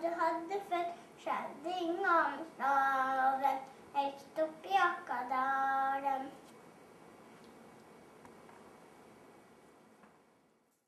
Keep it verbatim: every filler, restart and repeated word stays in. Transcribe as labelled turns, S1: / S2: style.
S1: du hadde født, skjæring om slaven, høyst opp i Akadalen.